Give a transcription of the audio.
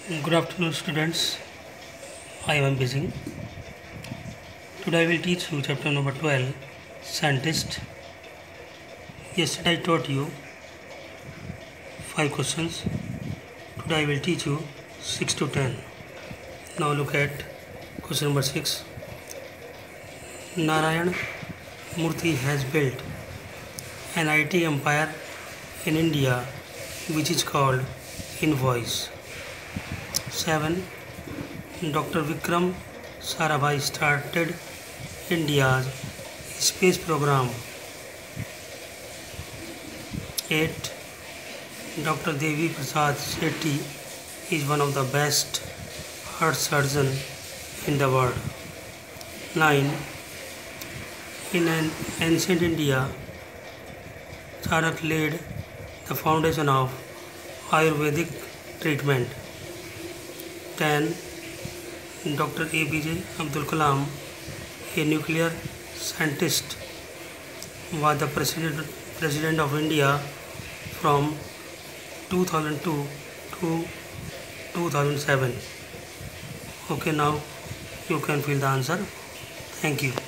Good afternoon, students. I am busy. Today I will teach you chapter number 12, Scientist. Yesterday I taught you 5 questions. Today I will teach you 6 to 10. Now look at question number 6. Narayan Murthy has built an IT empire in India which is called Invoice. 7. Dr. Vikram Sarabhai started India's space program. 8. Dr. Devi Prasad Shetty is one of the best heart surgeons in the world. 9. In an ancient India, Charak laid the foundation of Ayurvedic treatment. 10. Dr. APJ Abdul Kalam, a nuclear scientist, was the President of India from 2002 to 2007. Okay, now you can fill the answer. Thank you.